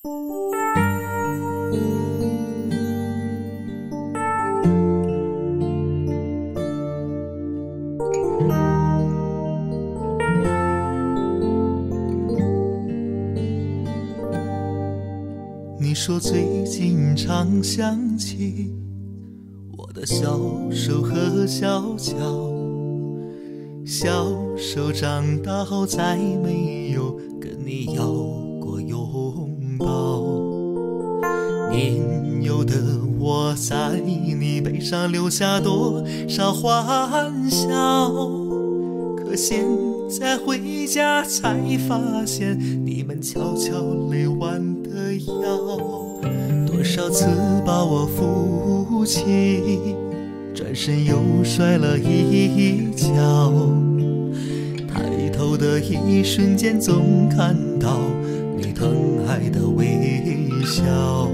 你说最近常想起我的小手和小脚，小手长大后再没有跟你要过拥抱，年幼的我在你背上留下多少欢笑，可现在回家才发现你们悄悄累弯的腰，多少次把我扶起，转身又摔了一跤，抬头的一瞬间总看到你疼爱的微笑，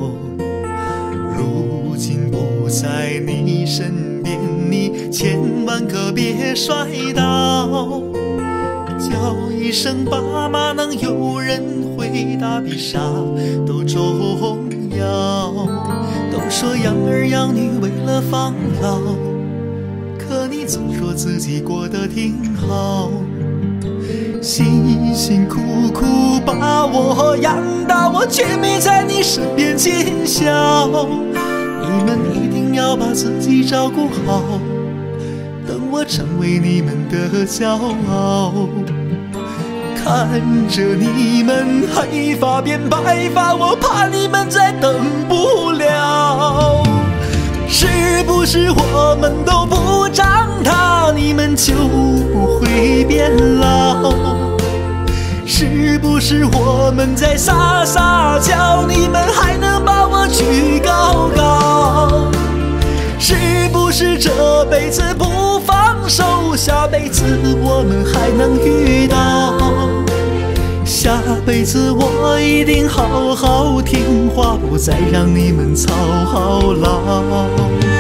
如今不在你身边，你千万可别摔倒，叫一声爸妈能有人回答比啥都重要，都说养儿养女为了防老，可你总说自己过得挺好，辛辛苦苦把我养大，我却没在你身边尽孝，你们一定要把自己照顾好，等我成为你们的骄傲，看着你们黑发变白发，我怕你们再等不了，是不是我们都不长大，你们就不会变老，是不是我们在撒撒娇，你们还能把我举高高，是不是这辈子不放手，下辈子我们还能遇到，下辈子我一定好好听话，不再让你们操劳。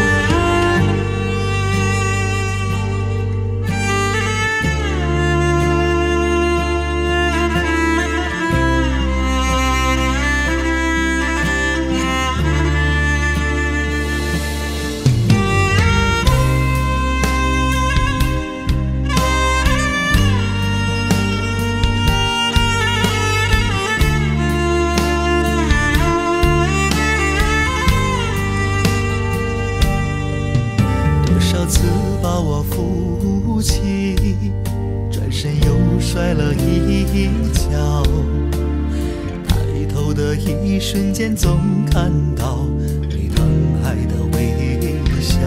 把我扶起，转身又摔了一跤，抬头的一瞬间总看到你疼爱的微笑，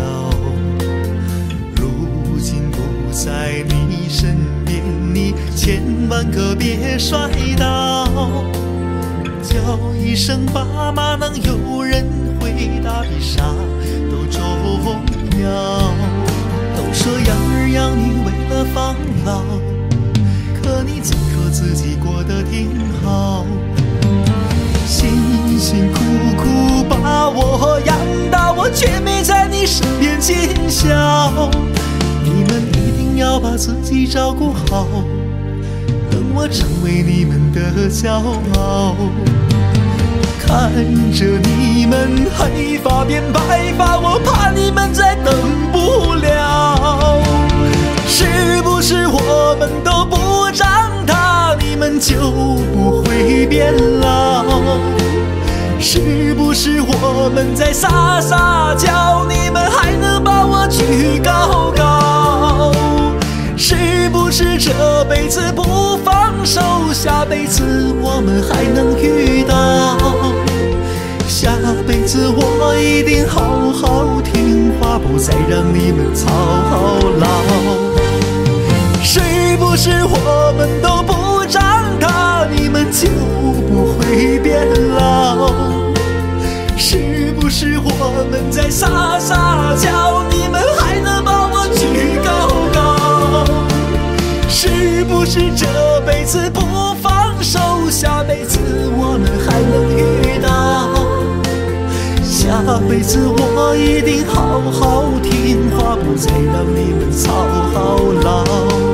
如今不在你身边，你千万可别摔倒，叫一声爸妈能有人回答比啥都重要，都说养儿养女为了防老，可你总说自己过得挺好，辛辛苦苦把我养大，我却没在你身边尽孝，你们一定要把自己照顾好，等我成为你们的骄傲，看着你们黑发变白发，我怕你们再等不了，是不是我们都不长大，你们就不会变老，是不是我们在撒撒娇，你们还能把我举高高，是不是这辈子不放手，下辈子我们还能遇到，下辈子我一定好好听话，不再让你们操劳，是不是我们都不长大，你们就不会变老，是不是我们在撒撒娇，你们还能把我举高高，是不是这辈子不放手，下辈子我们还能遇到，下辈子我一定好好听话，不再让你们操劳。